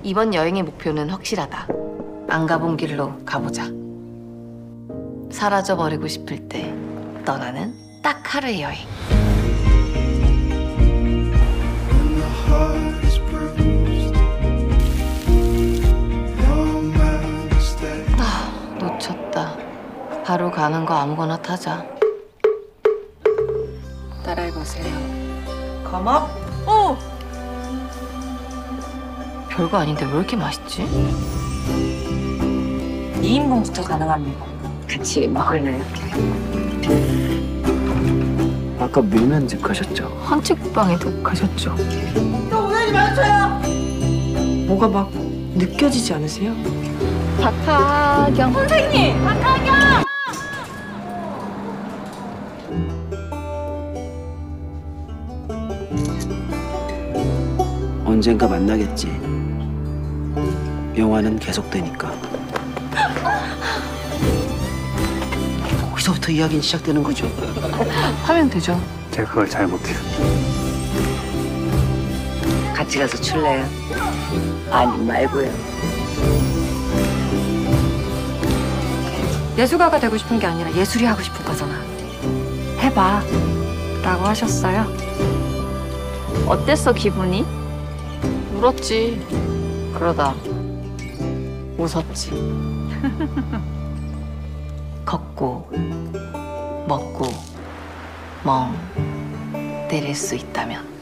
이번 여행의 목표는 확실하다. 안 가본 길로 가보자. 사라져버리고 싶을 때 떠나는 딱 하루의 여행. 놓쳤다. 바로 가는 거 아무거나 타자. 따라해보세요. 감압? 어! 별거 아닌데 왜 이렇게 맛있지? 2인분부터 가능합니다. 같이 먹을래요? 아까 밀면집 가셨죠? 한식방에도 가셨죠? 뭐가 막 느껴지지 않으세요? 박하경 선생님! 박하경! 언젠가 만나겠지. 영화는 계속되니까. 거기서부터 이야기는 시작되는 거죠. 하면 되죠. 제가 그걸 잘 못해요. 같이 가서 출래요? 아니 말고요. 예술가가 되고 싶은 게 아니라 예술이 하고 싶은 거잖아. 해봐 라고 하셨어요. 어땠어 기분이? 울었지. 그러다 웃었지. 걷고 먹고 멍 때릴 수 있다면.